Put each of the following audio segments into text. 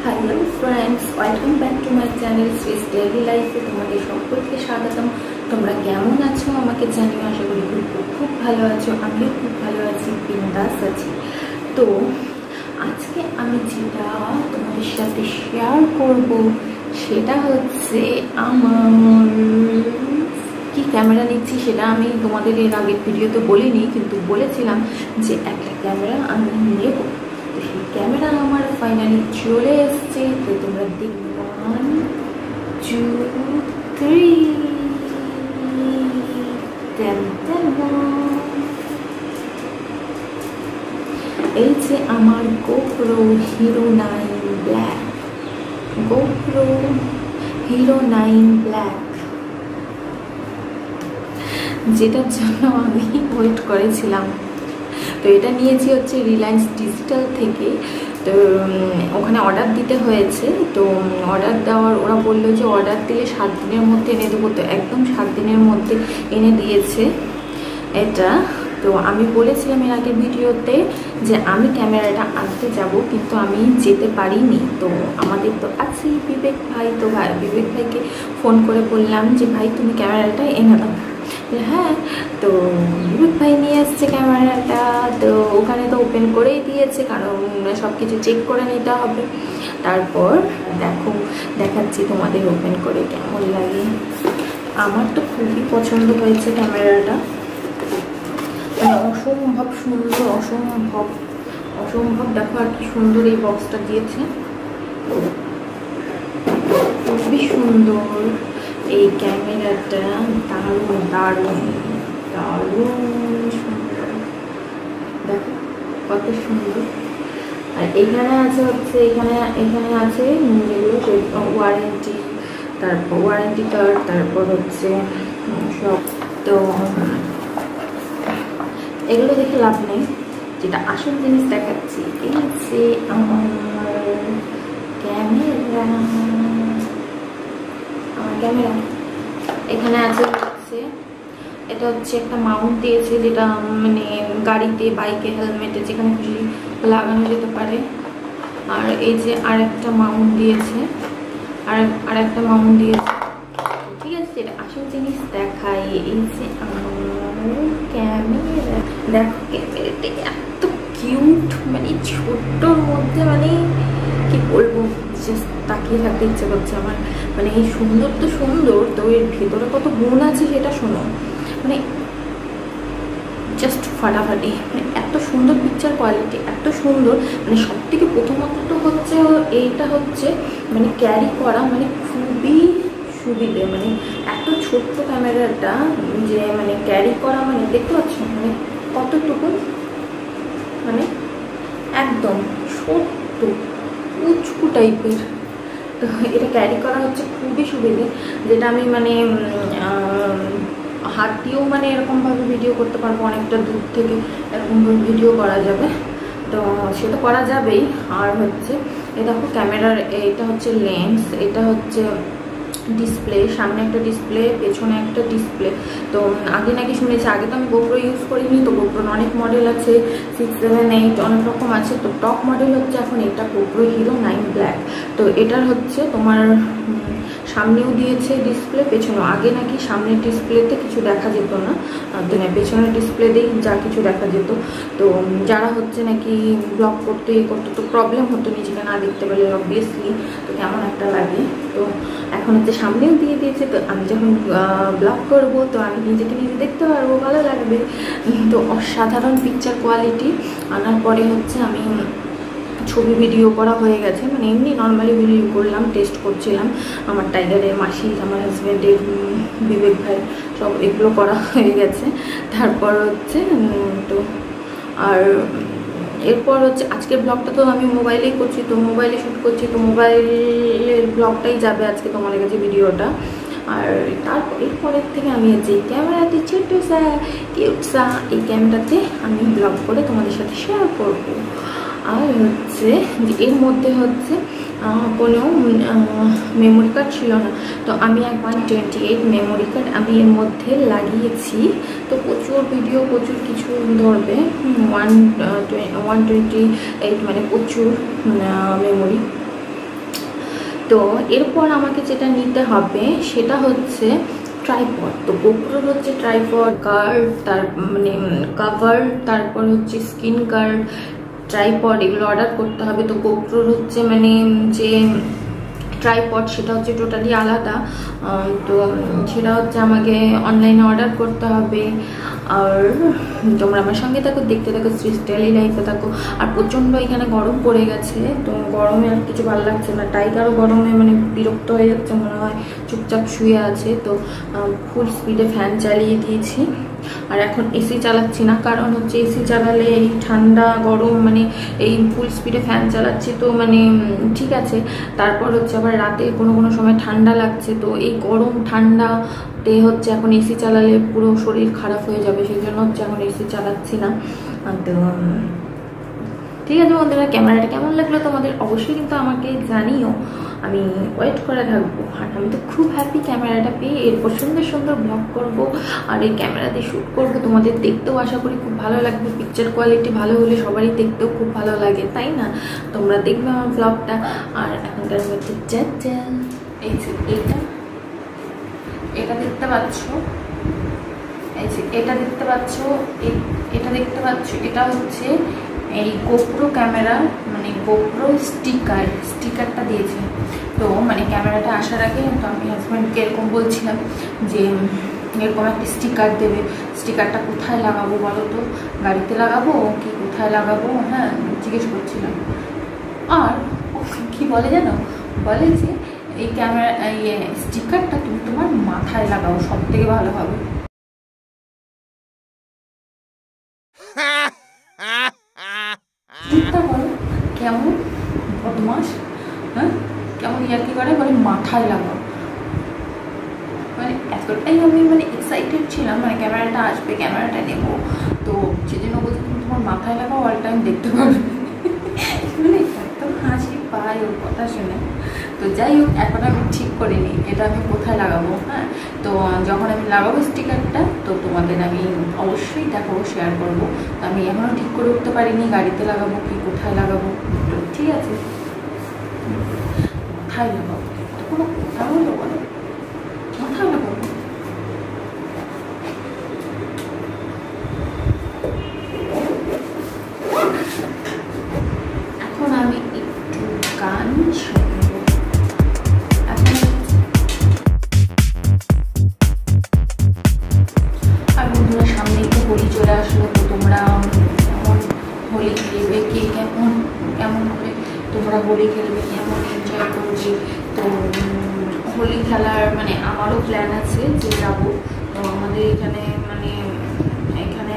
Hello friends, welcome back to my channel Swiss daily লাইফে। তোমাদের সকলকে স্বাগতম। তোমরা কেমন আছো আমাকে জানিও। আশা করি খুব ভালো আছো। আমিও খুব ভালো আছি, বিন্দাস আছি। তো আজকে আমি যেটা তোমাদের সাথে শেয়ার করব সেটা হচ্ছে আমার কি ক্যামেরা নিচ্ছি। সেটা আমি তোমাদের এর আগের ভিডিওতে বলিনি, কিন্তু বলেছিলাম যে একটা ক্যামেরা আমি নেব। তো সেই ক্যামেরা আমার ফাইনালি চলে এসছে। তো তোমরা দেখবে 1 2 3 এই যে আমার GoPro Hero 9 Black, GoPro Hero 9 Black, যেটার জন্য আমি ওয়েট করেছিলাম। তো এটা নিয়েছি হচ্ছে রিলায়েন্স ডিজিটাল থেকে। তো ওখানে অর্ডার দিতে হয়েছে। তো অর্ডার দেওয়ার ওরা বললো যে অর্ডার দিলে 7 দিনের মধ্যে এনে দেবো। তো একদম 7 দিনের মধ্যে এনে দিয়েছে এটা। তো আমি বলেছিলাম এর আগের ভিডিওতে যে আমি ক্যামেরাটা আনতে যাব, কিন্তু আমি যেতে পারিনি। তো আমাদের তো আছেই বিবেক ভাই। তো বিবেক ভাইকে ফোন করে বললাম যে ভাই তুমি ক্যামেরাটা এনে দাও। হ্যাঁ, তো বিবেক ভাই নিয়ে আসছে ক্যামেরাটা। তো ওখানে তো ওপেন করেই দিয়েছে, কারণ সব কিছু চেক করে নিতে হবে। তারপর দেখাচ্ছি তোমাদের ওপেন করে কেমন লাগে। আমার তো খুবই পছন্দ হয়েছে ক্যামেরাটা, মানে অসম্ভব সুন্দর, অসম্ভব দেখো আর কি সুন্দর এই বক্সটা দিয়েছে। খুবই সুন্দর এই ক্যামেরাটা, দারুণ দারুণ দারুণ সুন্দর। দেখো কত সুন্দর। আর এখানে আছে হচ্ছে এখানে আছে যেগুলো ওয়ারেন্টি, তারপর ওয়ারেন্টি কার্ড, তারপর হচ্ছে সব। তো এগুলো দেখে লাভ নেই, যেটা আসল জিনিস দেখাচ্ছি। এই যে আমার ক্যামেরা এখানে আছে হচ্ছে, এটা হচ্ছে একটা মাউন্ট দিয়েছে, যেটা মানে গাড়িতে, বাইকে, হেলমেটে যেখানে খুশি লাগানো যেতে পারে। আর এই যে আর একটা মাউন্ট দিয়েছে, আর একটা মাউন্ট দিয়েছে। ঠিক আছে, যেটা আসল জিনিস দেখাই। এই যে আমার ক্যামেরা, দেখো ক্যামেরাটা এত কিউট, মানে ছোট্টর মধ্যে, মানে কি বলবো, জাস্ট তাকিয়ে থাকতে ইচ্ছে করছে আমার। মানে এই সুন্দর তো সুন্দর, তো এর ভেতরে কত গুণ আছে সেটা শোনো। মানে জাস্ট ফাটাফাটি, মানে এত সুন্দর পিকচার কোয়ালিটি, এত সুন্দর। মানে সব থেকে প্রথমত হচ্ছে এইটা হচ্ছে মানে ক্যারি করা মানে খুবই সুবিধে। মানে এত ছোট্ট ক্যামেরাটা যে মানে ক্যারি করা, মানে দেখতে পাচ্ছ মানে কতটুকু, মানে একদম ছোট্ট উঁচু টাইপের। তো এটা ক্যারি করা হচ্ছে খুবই সুবিধে, যেটা আমি মানে হাত দিয়েও মানে এরকমভাবে ভিডিও করতে পারবো। অনেকটা দূর থেকে এরকমভাবে ভিডিও করা যাবে, তো সেটা করা যাবেই। আর হচ্ছে এই দেখো ক্যামেরার এটা হচ্ছে লেন্স, এটা হচ্ছে ডিসপ্লে, সামনে একটা ডিসপ্লে, পেছনে একটা ডিসপ্লে। তো আগে নাকি শুনেছি, আগে তো আমি GoPro ইউজ করিনি। তো GoPro অনেক মডেল আছে, 6, 7, 8 অনেক রকম আছে। তো টপ মডেল হচ্ছে এখন এটা GoPro Hero 9 Black। তো এটার হচ্ছে তোমার সামনেও দিয়েছে ডিসপ্লে, পেছনেও। আগে নাকি সামনের ডিসপ্লেতে কিছু দেখা যেত না, পেছনের ডিসপ্লেতেই যা কিছু দেখা যেত। তো যারা হচ্ছে নাকি ব্লগ করতে তো প্রবলেম হতো নিজেকে না দেখতে পেলে, অবভিয়াসলি। তো কেমন একটা লাগে। তো এখন হচ্ছে সামনেও দিয়ে দিয়েছে। তো আমি যখন ব্লগ করবো তো আমি নিজেকে নিজে দেখতে পারবো, ভালো লাগবে। তো অসাধারণ পিকচার কোয়ালিটি আনার পরে হচ্ছে আমি ছবি ভিডিও করা হয়ে গেছে, মানে এমনি নর্মালি ভিডিও করলাম, টেস্ট করছিলাম। আমার টাইগারের, মাসির, আমার হাজব্যান্ডের, বিবেক ভাই, সব এগুলো করা হয়ে গেছে। তারপর হচ্ছে তো আর এরপর হচ্ছে আজকের ব্লগটা তো আমি মোবাইলেই করছি, তো মোবাইলে শ্যুট করছি। তো মোবাইলের ব্লগটাই যাবে আজকে তোমাদের কাছে ভিডিওটা। আর তারপর এরপরের থেকে আমি যে ক্যামেরাতে ছোট্ট কিউটসা এই ক্যামেরাতে আমি ব্লগ করে তোমাদের সাথে শেয়ার করব। আর হচ্ছে এর মধ্যে হচ্ছে কোনো মেমোরি কার্ড ছিল না। তো আমি এক 128 মেমোরি কার্ড আমি এর মধ্যে লাগিয়েছি। তো প্রচুর ভিডিও, প্রচুর কিছু ধরবে। 128 মানে প্রচুর মেমোরি। তো এরপর আমাকে যেটা নিতে হবে সেটা হচ্ছে ট্রাইপড। তো গোপ্রোর হচ্ছে ট্রাইপড, গার্ড, তার মানে কাভার, তারপর হচ্ছে স্ক্রিন গার্ড, ট্রাইপড, এগুলো অর্ডার করতে হবে। তো গোপ্রোর হচ্ছে মানে যে ট্রাইপড সেটা হচ্ছে টোটালি আলাদা। তো সেটা হচ্ছে আমাকে অনলাইনে অর্ডার করতে হবে। আর তোমরা আমার সঙ্গে থাকো, দেখতে থাকো, শ্রীস ডেইলি লাইফে থাকো। আর প্রচণ্ড এখানে গরম পড়ে গেছে, তো গরমে আর কিছু ভালো লাগছে না। টাইগারও গরমে মানে বিরক্ত হয়ে যাচ্ছে, মনে হয় চুপচাপ শুয়ে আছে। তো ফুল স্পিডে ফ্যান চালিয়ে দিয়েছি। আর এখন এসি চালাচ্ছি না, কারণ হচ্ছে এসি চালালে এই ঠান্ডা গরম মানে এই ফুল স্পিডে ফ্যান চালাচ্ছি তো মানে ঠিক আছে, তারপর হচ্ছে আবার রাতে কোনো সময় ঠান্ডা লাগছে। তো এই গরম ঠান্ডাতে হচ্ছে এখন এসি চালালে পুরো শরীর খারাপ হয়ে যাবে, সেই জন্য হচ্ছে এখন এসি চালাচ্ছি না। তো ঠিক আছে বন্ধুরা, ক্যামেরাটা কেমন লাগলো তোমাদের অবশ্যই কিন্তু আমাকে জানিও, আমি ওয়েট করে থাকবো। আর আমি তো খুব হ্যাপি ক্যামেরাটা পেয়ে, এরপর সুন্দর সুন্দর ব্লগ করব আর এই ক্যামেরাতে শ্যুট করবো। তোমাদের দেখতেও আশা করি খুব ভালো লাগবে, পিকচার কোয়ালিটি ভালো হলে সবারই দেখতেও খুব ভালো লাগে, তাই না? তোমরা দেখবে আমার ব্লগটা। আর এখনকার মধ্যে এই যে এটা দেখতে পাচ্ছ, এই যে এটা দেখতে পাচ্ছ, এটা দেখতে পাচ্ছ, এটা হচ্ছে এই গোপ্রো ক্যামেরা মানে গোপ্রো স্টিকারটা দিয়েছে। তো মানে ক্যামেরাটা আসার আগে তো আমি হাজব্যান্ডকে এরকম বলছিলাম যে এরকম একটা স্টিকার দেবে, স্টিকারটা কোথায় লাগাবো বলো তো, গাড়িতে লাগাবো কি কোথায় লাগাবো, হ্যাঁ জিজ্ঞেস করছিলাম। আর কি বলে জানো, বলে যে এই ক্যামেরা স্টিকারটা তুমি তোমার মাথায় লাগাও, সব থেকে ভালো হবে। চিন্তা করো কেমন বদমাস, হ্যাঁ কেমন ইয়ার্কি করে, বলে মাথায় লাগাও। মানে এতটাই আমি মানে এক্সাইটেড ছিলাম, মানে ক্যামেরাটা আসবে, ক্যামেরাটা নেবো, তো সেজন্য বলছি তুমি তোমার মাথায় লাগাও, অল টাইম দেখতে পাবে। মানে একদম হাসি পায় ওর কথা শুনে। তো যাই হোক, এখন আমি ঠিক করিনি এটা আমি কোথায় লাগাবো। হ্যাঁ, তো যখন আমি লাগাবো স্টিকারটা তো তোমাদের আমি অবশ্যই দেখাবো, শেয়ার করবো। তো আমি এখনও ঠিক করে উঠতে পারিনি গাড়িতে লাগাবো কি কোথায় লাগাবো। তো ঠিক আছে, মাথায় লাগাবো, কোনো কথা বলবো বলো, মাথায় লাগাবো। এখন আমি একটু গান শুনবো। আর বন্ধুরা, সামনে একটু হোলি চলে আসলো, তো তোমরা কেমন হোলি খেলবে, কে কেমন কেমন করে তোমরা হোলি খেলবে, কেমন এনজয় করবে। তো হোলি খেলার মানে আমারও প্ল্যান আছে যে যাবো। তো আমাদের এখানে মানে এখানে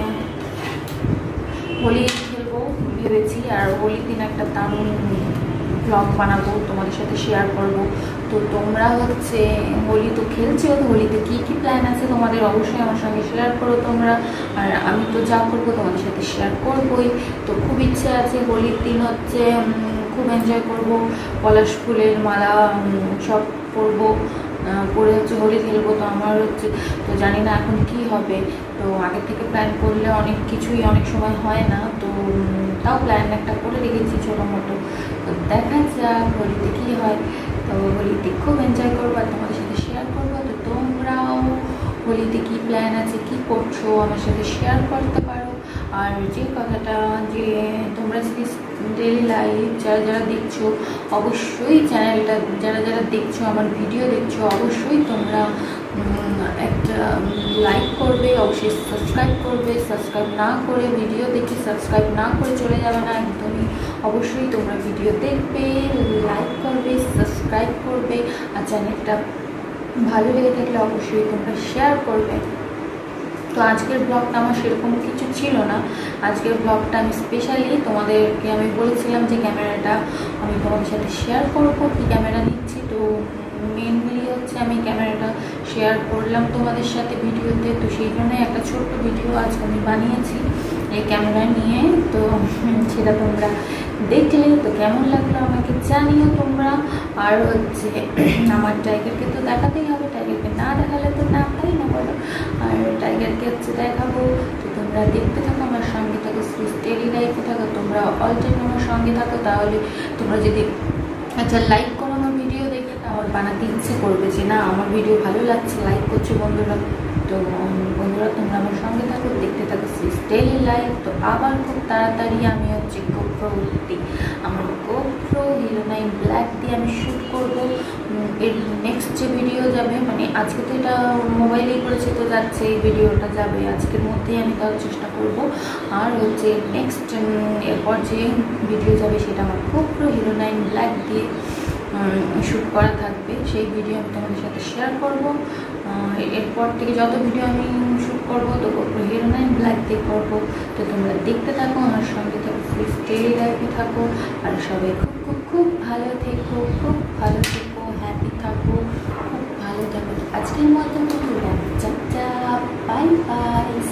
হোলি খেলবো ভেবেছি, আর হোলির দিন একটা দারুণ ব্লগ বানাবো, তোমাদের সাথে শেয়ার করব। তো তোমরা হচ্ছে হোলি তো খেলছো, তো হোলিতে কী কী প্ল্যান আছে তোমাদের অবশ্যই আমার সঙ্গে শেয়ার করো তোমরা। আর আমি তো যা করবো তোমাদের সাথে শেয়ার করবোই। তো খুব ইচ্ছে আছে হোলির দিন হচ্ছে খুব এনজয় করব, পলাশ ফুলের মালা সব পরবো, পরে হচ্ছে হোলি খেলবো। তো আমার হচ্ছে তো জানি না এখন কি হবে, তো আগের থেকে প্ল্যান করলে অনেক কিছুই অনেক সময় হয় না, তো তাও প্ল্যান একটা করে রেখেছি ছোটো মোটো। তো দেখা যাক হোলিতে কী হয়। তো হোলিতে খুব এনজয় করবো আর তোমাদের সাথে শেয়ার করবো। তো তোমরাও হোলিতে কী প্ল্যান আছে, কী করছো আমার সাথে শেয়ার করতে পারো। আর যে কথাটা যে তোমরা যদি ডেইলি লাইফ যারা যারা দেখছো অবশ্যই চ্যানেলটা যারা যারা দেখছো আমার ভিডিও দেখছো অবশ্যই তোমরা একটা লাইক করবে, অবশ্যই সাবস্ক্রাইব করবে। সাবস্ক্রাইব না করে ভিডিও দেখে সাবস্ক্রাইব না করে চলে যাবে না একদমই, অবশ্যই তোমরা ভিডিও দেখবে, লাইক করবে, সাবস্ক্রাইব করবে। আর চ্যানেলটা ভালো লেগে থাকলে অবশ্যই তোমরা শেয়ার করবে। তো আজকের ব্লগটা আমার সেরকম কিছু ছিল না, আজকের ব্লগটা আমি স্পেশালি তোমাদেরকে আমি বলেছিলাম যে ক্যামেরাটা আমি তোমাদের সাথে শেয়ার করবো, কী ক্যামেরা নিচ্ছি। তো মেনলি হচ্ছে আমি ক্যামেরাটা শেয়ার করলাম তোমাদের সাথে ভিডিওতে, তো সেই জন্যই একটা ছোট্ট ভিডিও আজকে আমি বানিয়েছি এই ক্যামেরা নিয়ে। তো সেটা তোমরা দেখলে তো কেমন লাগলো আমাকে জানিও তোমরা। আর হচ্ছে আমার টাইগারকে তো দেখাতেই হবে, টাইগারকে না দেখালে তো না পাই না বলো। আর টাইগারকে হচ্ছে দেখাবো, তো তোমরা দেখতে থাকো, আমার সঙ্গে থাকো, শ্রীস ডেইলি লাইফে থাকো, তোমরা অল টাইম আমার সঙ্গে থাকো। তাহলে তোমরা যদি আচ্ছা লাইক করো আমার ভিডিও দেখে বানাতে ইচ্ছে করবে যে না আমার ভিডিও ভালো লাগছে, লাইক করছে বন্ধুরা। তো বন্ধুরা তোমরা আমার সঙ্গে থাকো, দেখতে থাকো ডেইলি লাইফ। তো আবার খুব তাড়াতাড়ি আমি হচ্ছে গোপ্রো আমার গোপ্রো হিরো 9 ব্ল্যাক দিয়ে আমি শ্যুট করবো। এর নেক্সট যে ভিডিও যাবে, মানে আজকে তো এটা মোবাইলেই করেছে তো যাচ্ছে, এই ভিডিওটা যাবে আজকের মধ্যেই আমি দেওয়ার চেষ্টা করব। আর হচ্ছে নেক্সট এরপর যে ভিডিও যাবে সেটা আমার গোপ্রো হিরো 9 ব্ল্যাক দিয়ে শ্যুট করা থাকবে, সেই ভিডিও আমি তোমাদের সাথে শেয়ার করব। এরপর থেকে যত ভিডিও আমি শ্যুট করবো তো গোপ্রো হিরো 9 ব্ল্যাক দিয়ে করবো। তো তোমরা দেখতে থাকো, আমার সঙ্গে থাকো, প্লিজ ডেইলি লাইফে থাকো। আর সবাই খুব খুব খুব ভালো থেকো, খুব ভালো থেকো, হ্যাপি থাকো, খুব ভালো থাকো। আজকের মতো বাই বাই।